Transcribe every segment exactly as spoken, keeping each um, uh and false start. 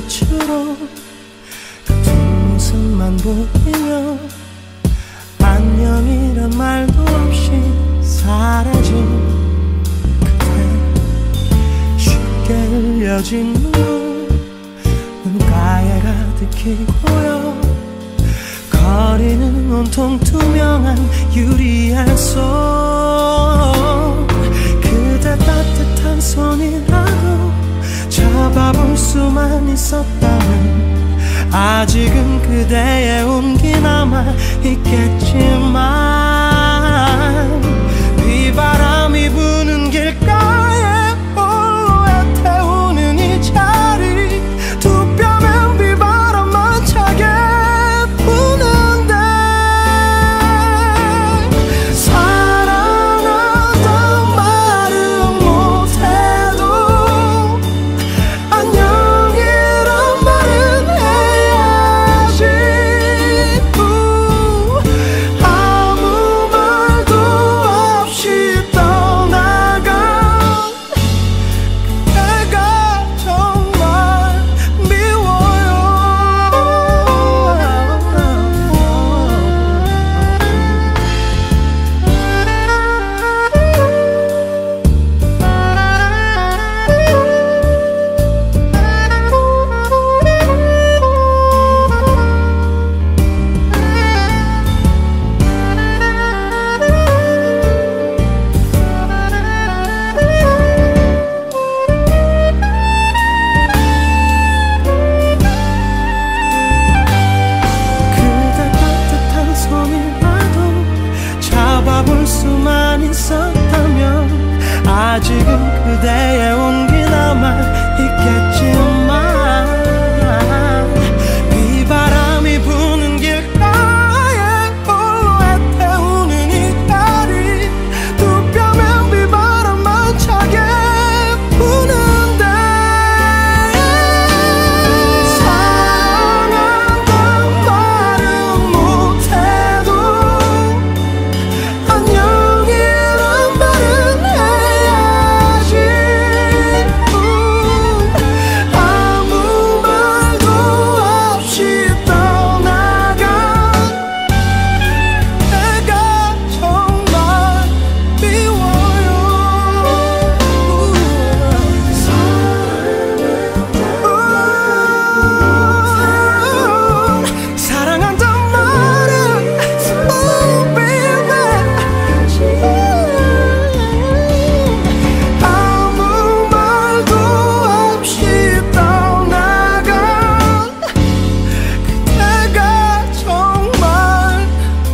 빛으로 그 뒷모습만 보이며 안녕이란 말도 없이 사라진 그대 쉽게 흘려진 눈 눈가에 가득히 고여 거리는 온통 투명한 유리알 속 그대 따뜻한 손이라도 잡아볼 수만 있었다면 아직은 그대의 온기 남아 있겠지만 비바람이 부는 길가에 홀로 애태우는 이 자리 두 뼘엔 비바람만 차게 부는데 사랑한단 말은 못해도 안녕이란 말은 해야지 우, 아무 말도 없이 떠나간 그대가 정말 미워요. 그대 따뜻한 손이라도 잡아볼 수만 있었다면 아직은 그대의 온기 남아 있겠지만 비바람이 부는 길가에 홀로 애태우는 이 다리 두 뼘엔 비바람만 차게 부는데 사랑한단 말은 못해도 안녕이란 말은 해야지 우, 아무 말도 없이 떠나간 내가 정말 미워요. 우, 사랑한단 말은 oh baby 아무 말도 없이 떠나간 그대가 정말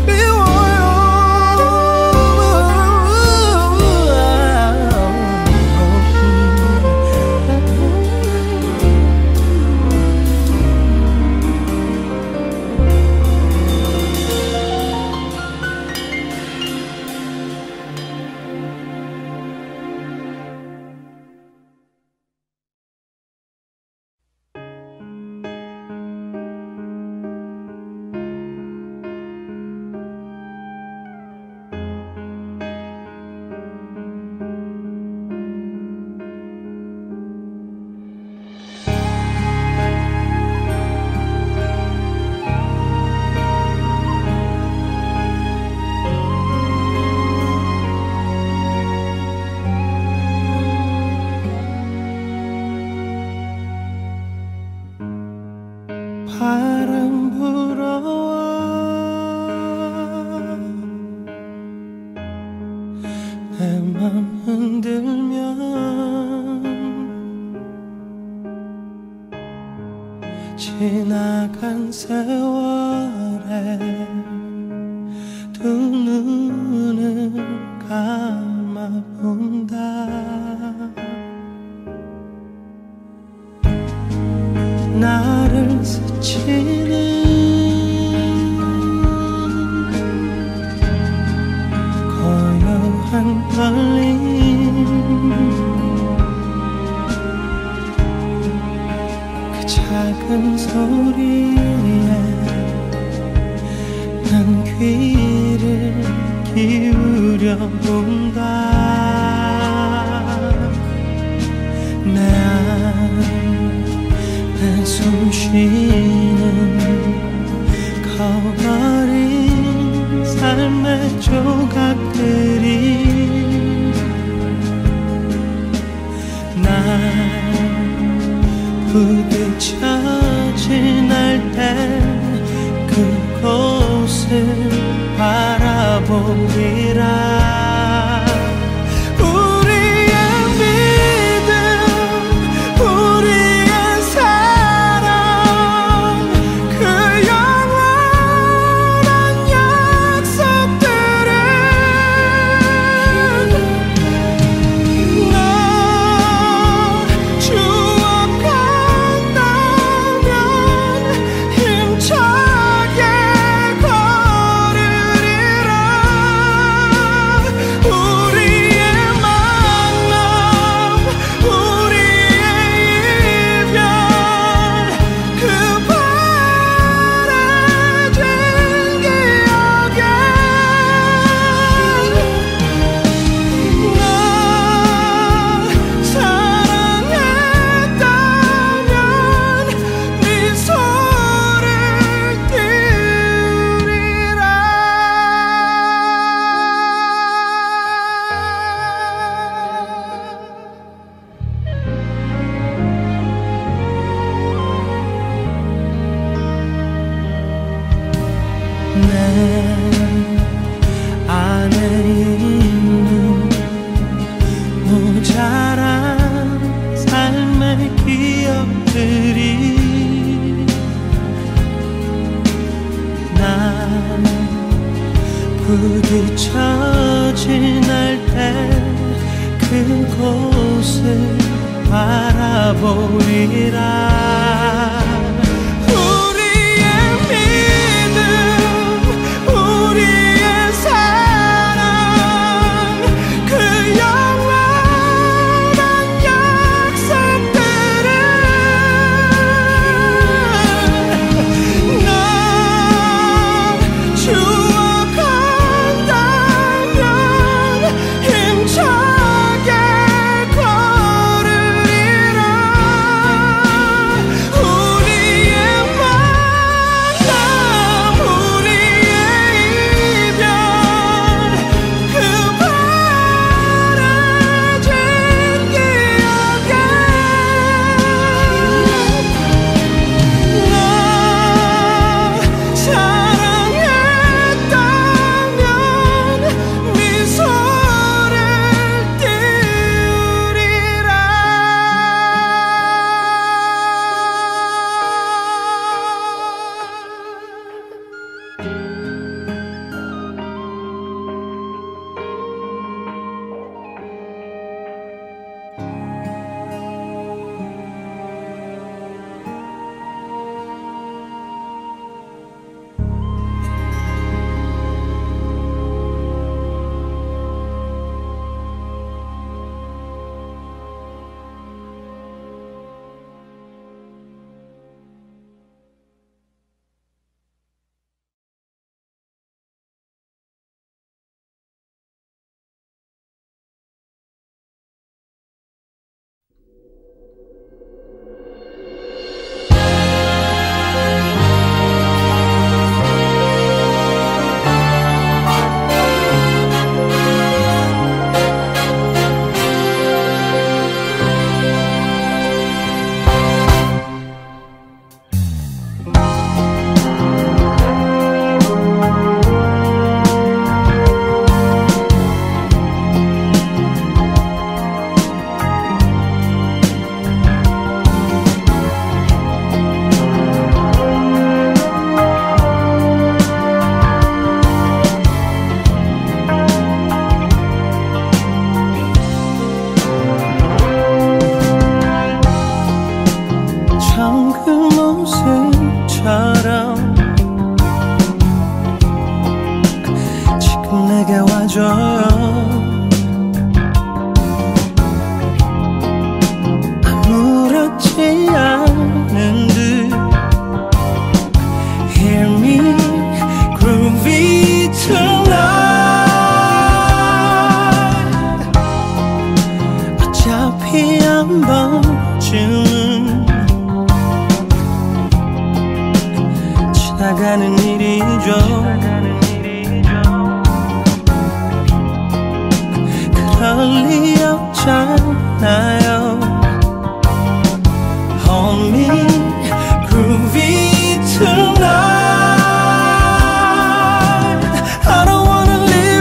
바람 불어와 내 맘 흔들면 지나간 세월에 두 눈을 감아본다. 나를 스치는 고요한 떨림 그 작은 소리에 난 귀를 기울여 본다. 내 안에 바라보리라. 부딪혀진 날때 그곳을 바라보리라. 아무렇지 않은 듯 Hear me groovy tonight. 어차피 한 번쯤은 지나가는 일이죠. 그럴 리 없잖아요. Hold me groovy tonight. I don't wanna live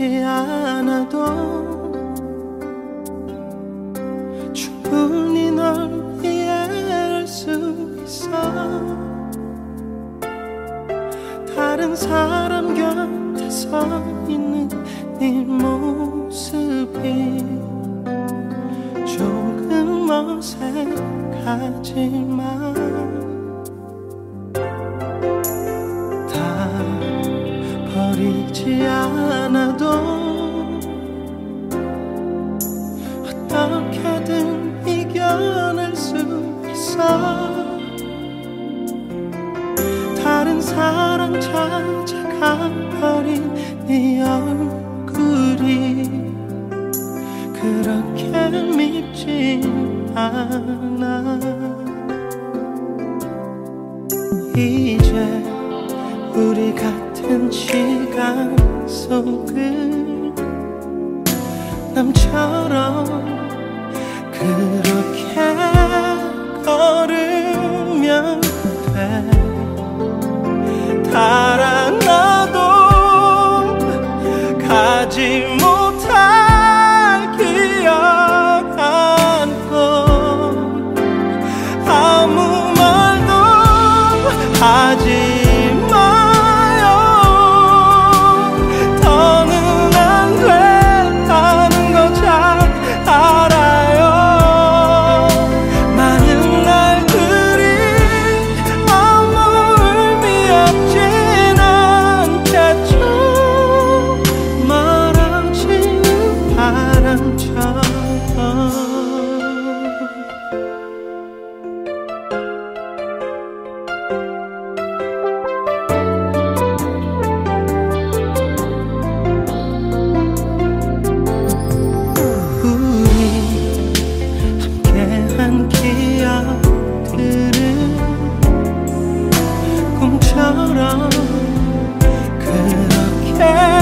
버리지 않아도 충분히 널 이해할 수 있어. 다른 사람 곁에 서 있는 네 모습이 조금 어색하지만 다 버리지 않아도 어떻게든 이겨낼 수 있어. 다른 사람 찾아가 버린 네 얼굴이 그렇게 밉진 않아. 이제 우리 같은 시간 속을 남처럼 그렇게 걸으면 돼. 달아나도 가지 못할 기억 안고 아무 말도 하지 마요. 더는 안 된다는 거 잘 알아요. 많은 날들이 아무 의미 없진 않겠죠. 멀어지는 바람처럼. 꿈처럼 그렇게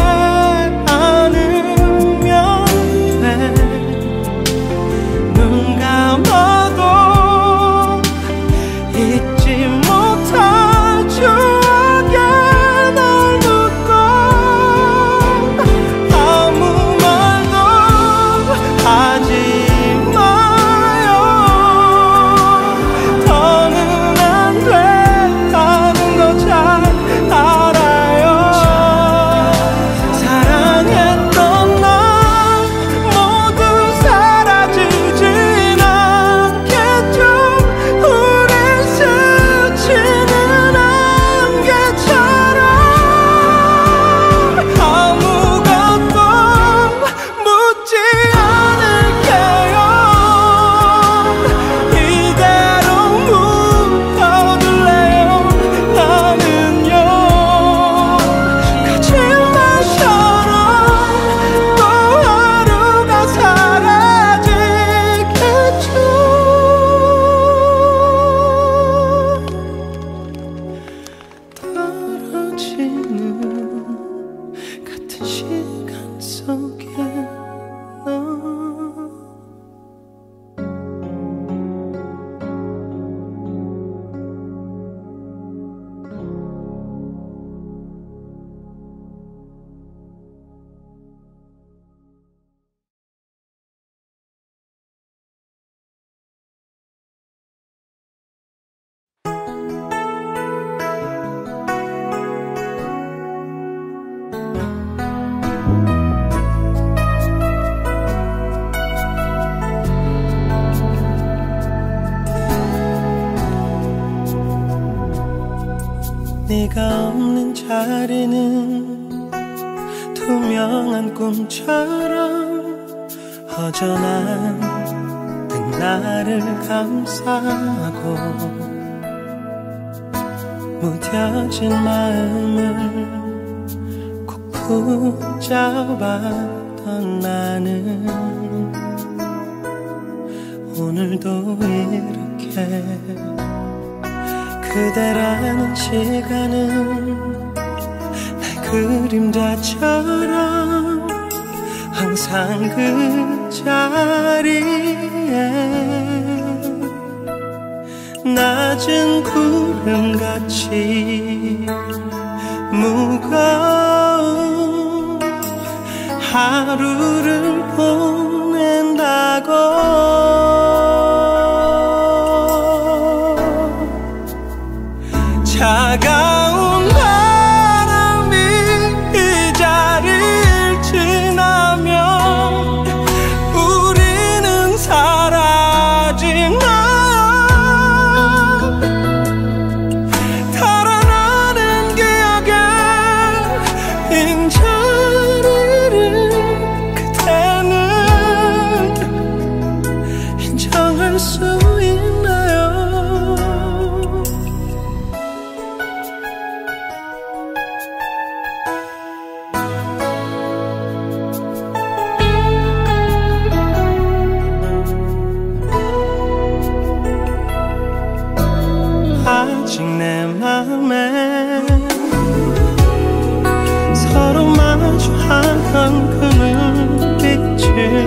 안으면 돼. 눈 감아도 잊지 못할 추억에 널 묻고 아무 말도 하지 마요. 더는 안 돼. 잘 알아요. 사랑했던 날 모두 사라지진 않겠죠. 우릴 스치는 안개처럼 아무것도 묻지 않을게요. 이대로 묻어둘래요. 나는요 거짓말처럼 또 하루가 사라지겠죠. 떨어지는 같은 시간 속에 너 네가 없는 자리는 투명한 꿈처럼 허전한 그 나를 감싸고 무뎌진 마음을 꼭 붙잡았던 나는 오늘도 이렇게 그대라는 시간은 날 그림자처럼 항상 그 자리에 낮은 구름같이 무거운 하루를 보낸다고 차가운 바람이 이 자리를 지나면 우리는 사라지나 달아나는 기억에 빈자리를 그대는 인정할 수 있나요? 아직 내 맘에 서로 마주하던 그 눈빛을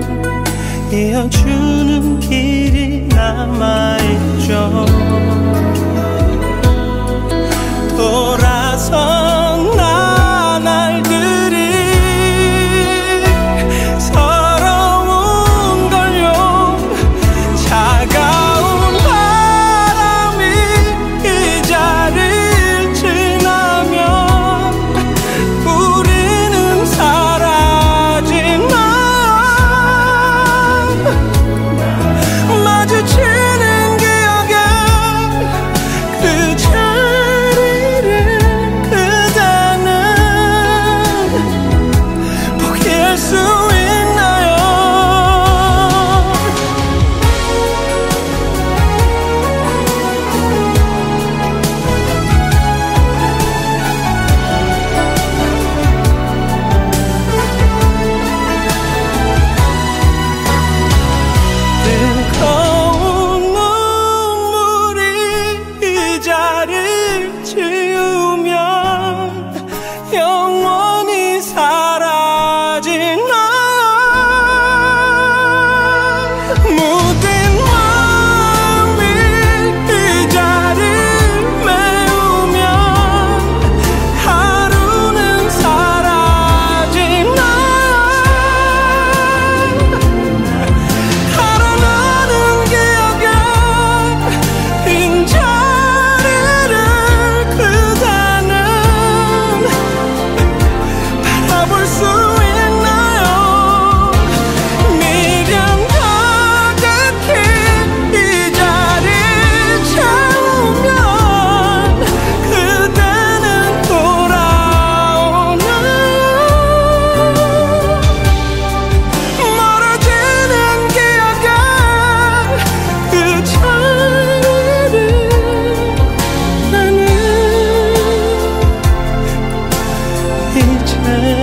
이어주는 길이 남아있죠. 돌아선 나날들이 서러운 걸요. 차가운 바람이 이 자리를 지나면 우리는 사라지나 마주치는 기억에 그 자리를 그대는 포기할 수 있나요? 뜨거운 눈물이 이 자리를 지우면 영원히 사라지나 모든 마음이 이 자리를 메우면 하루는 사라지나 달아나는 기억에 빈자리를 그대는 바라볼 수 있나요? 미련 가득히 이 자리를 채우면 그대는 돌아오나요? 멀어지는 기억에 그 자리를 나는 이제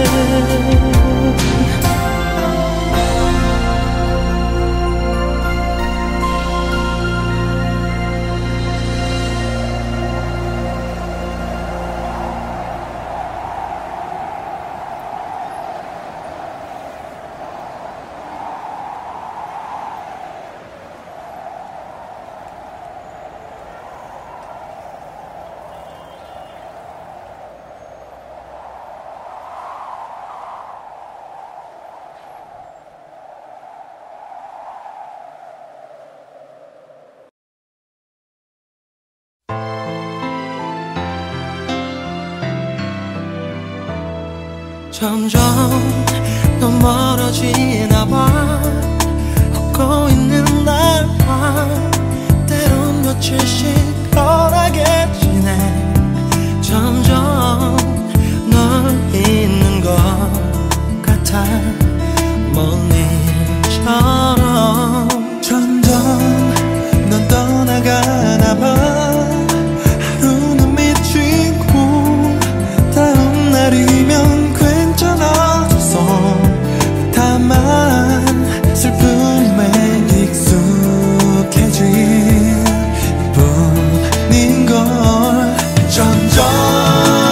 점점 더 멀어지나 봐. 웃고 있는 날과 때론 며칠씩 편하게 지내. 점점 널 잊는 것 같아. 먼 일처럼 점점 넌 떠나가나 봐. 하루는 미치고 다음 날이면 괜찮아졌어. 다만 슬픔에 익숙해진 뿐인 걸. 점점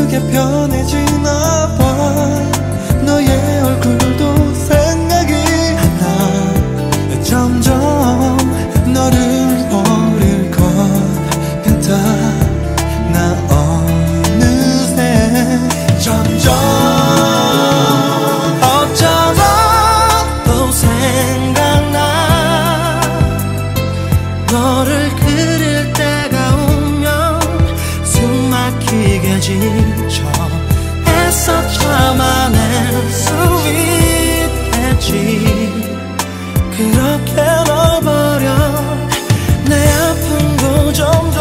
모르게 편해지나 봐. 너의 얼굴도 생각이 나. 점점 너를 버릴 것 같아. 나 어느새 점점 어쩌다 또 생각나. 너를 그릴 때가 오면 숨 막히게 지쳐 애써 참아낼 수 있겠지. 그렇게 널 버려 내 아픔도 점점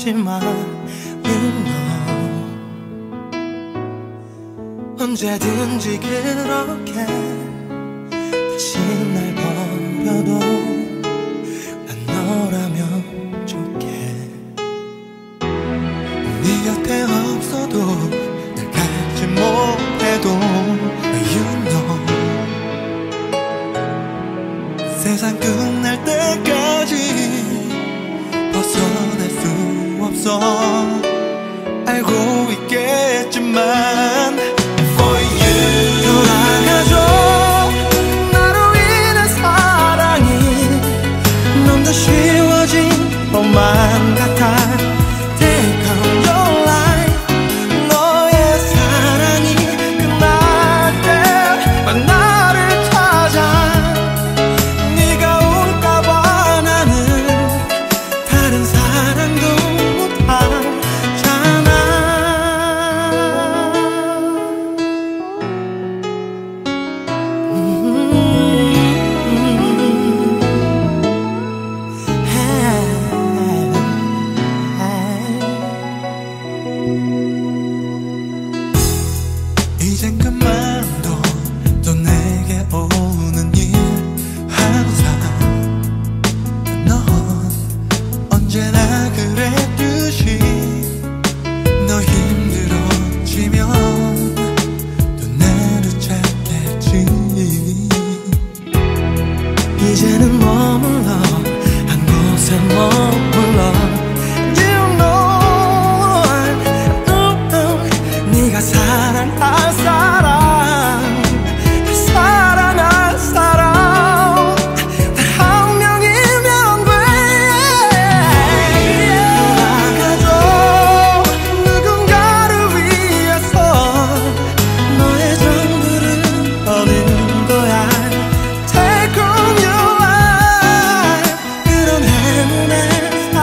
하지만 you know 언제든지 그렇게 다시 날 버려도 난 너라면 좋게 네 곁에 없어도 날 갖지 못해도 you know 세상 끝날 때까지 벗어날 수 없어 알고 있겠지만 For you 돌아가줘 나로 인한 사랑이 너무 쉬워진 것만 같아 Take on your life 너의 사랑이 끝날 때 나를 찾아 네가 올까봐 나는 다른 사랑도 못하잖아 이젠 그만둬 또 내게 오는 일 항상 넌 언제나 그랬듯이 너 힘들어지면 또 나를 찾겠지 이제는 머물러 한 곳에 머물러 You know uh, uh, 네가 사랑할 사람 사랑할 사람 단 한 명이면 돼 돌아가줘 누군가를 위해서 너의 전부를 버는 거야 Take on your life 그런 행운의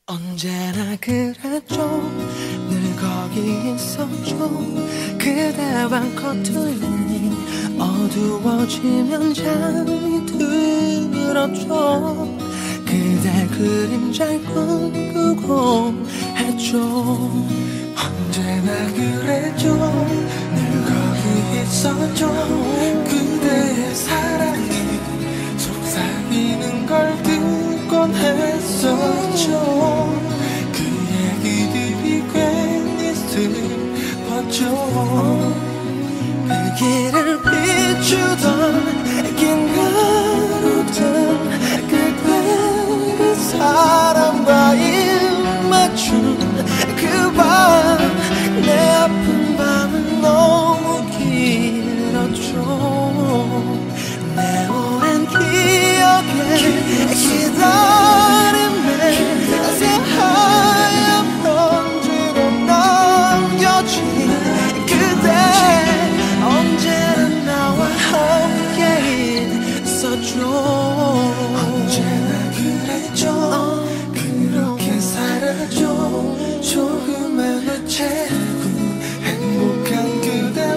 언제나 그랬죠. 늘 거기 있었죠. 그대와 커튼이 어두워지면 잠이 들었죠. 그대 그림잘 꿈꾸고 했죠. 언제나 그랬죠. 늘 거기 있었죠. 그대의 사랑이 속삭이는 걸 듣곤 했었죠. 그 얘기들이 괜히 슬펐죠. 그 길을 비추던 긴 가로등 그대 그 사람과 입맞춘 그 밤 내 아픈 밤은 너무 길었죠. 내 오랜 기억에 기다림에 새하얀 편지로 남겨진 그대 언제나 나와 함께 있었죠. 언제나 그랬죠. 그렇게 살았죠. 조금만 우체국 행복한 그대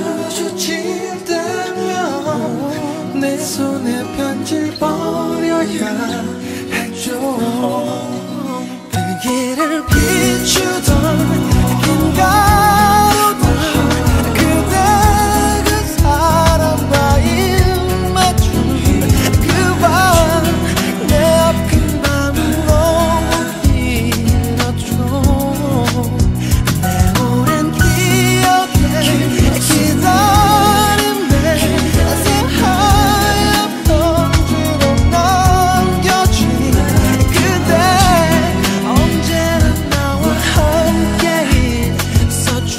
마주친다면 내 손에 편지를 버려야 했죠. 그 길을 비추던 긴 가로등 그대 그 사람과 입맞춘 그 밤 내 아픈 밤은 너무 길었죠. 내 오랜 기억에 기다림에 새하얀 편지로 남겨진 그대 언제나 나와 함께 있었죠.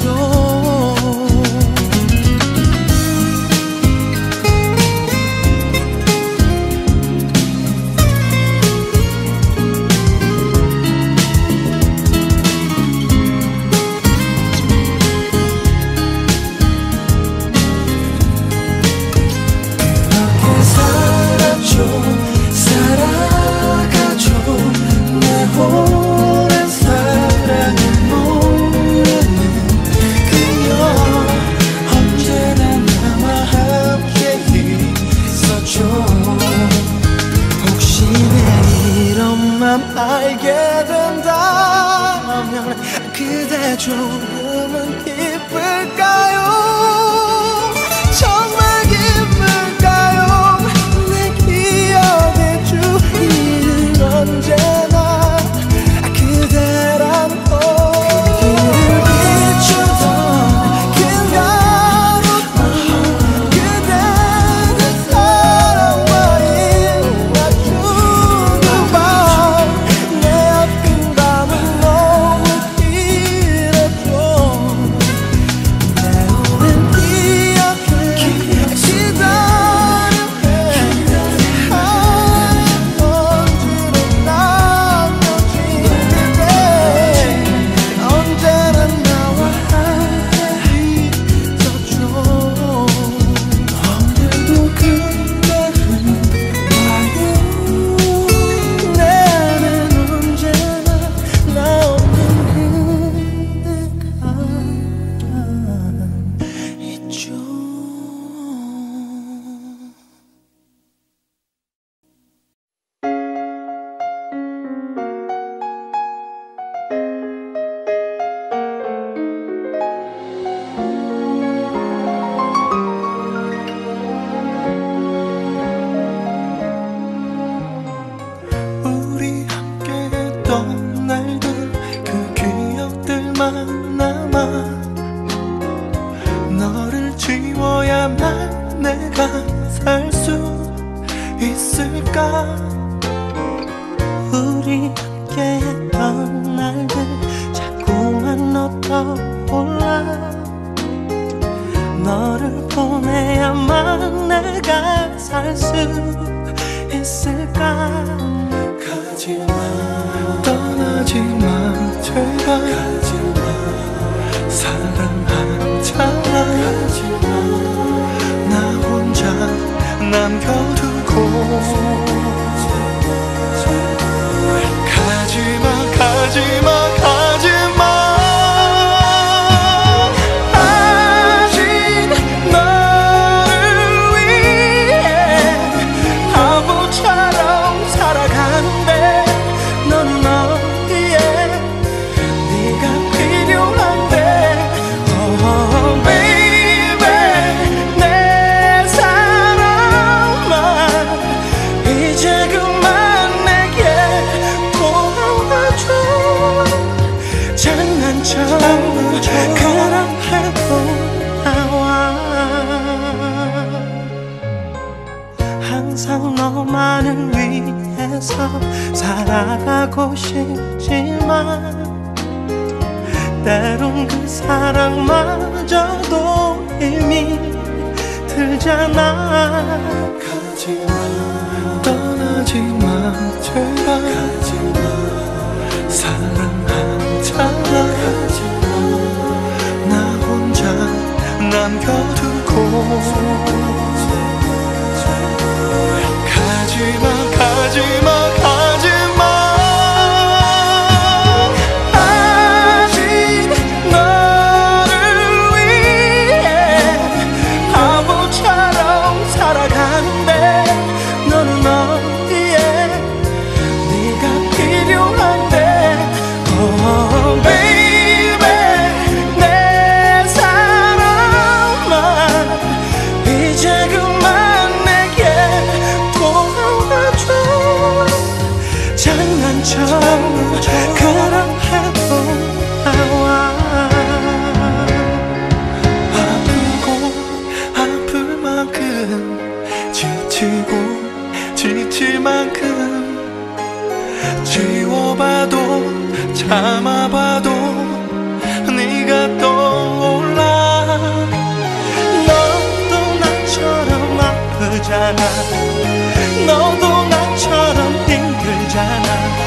살았죠. 살아가죠. 내 오랜 사랑을 모르는 그녀 언제나 나와 함께 있었죠. 혹시 내 이런 맘 알게 된다면 그대 조금은 기쁠까요? 정말 기쁠까요? 내 기억의 주인은 언제나 그대라는 걸. 길을 비추던 긴 가로등 그대 그 사랑과 입맞춘 그 밤 내 아픈 밤은 너무 길었죠. 내 오랜 기억에 기다림에 하얀 편지로 남겨진 그대 언제나 나와 함께 있었죠. 오늘도 그대를 봐요. 나는 언제나 나 없는 그대가 있죠. 우리 함께했던 날들 그 기억들만 남아 너를 지워야만 내가 살 수 있을까. 우리 함께했던 날들 자꾸만 너 떠올라. 너를 보내야만 내가 살 수 있을까. 가지마 떠나지마 제발 가지마 사랑하잖아. 가지마 나 혼자 남겨두고 가지마. 살아가고 싶지만 때론 그 사랑마저도 힘이 들잖아. 가지마, 떠나지마, 제발. 가지마, 사랑하잖아. 가지마, 나 혼자 남겨두고. 가지마, 가지마, 가지마. 아직 너를 위해 바보처럼 살아가는데 너는 어디에? 네가 필요한데. Oh baby, 내 사랑아, 이제 그만 내게 돌아와줘. 장난처럼 그럼 해도 나와. 아프고 아플 만큼 지치고 지칠 만큼 지워봐도 참아봐도 네가 떠올라. 너도 나처럼 아프잖아. 너도 나처럼 힘들잖아.